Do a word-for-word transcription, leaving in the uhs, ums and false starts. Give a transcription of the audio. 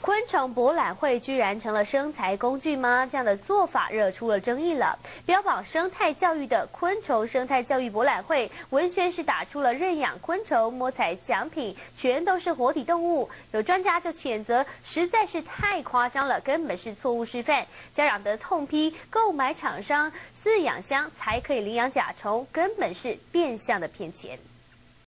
昆虫博览会居然成了生财工具吗？这样的做法惹出了争议了。标榜生态教育的昆虫生态教育博览会，文宣是打出了认养昆虫、摸彩奖品全都是活体动物。有专家就谴责，实在是太夸张了，根本是错误示范。家长的痛批，购买厂商饲养箱才可以领养甲虫，根本是变相的骗钱。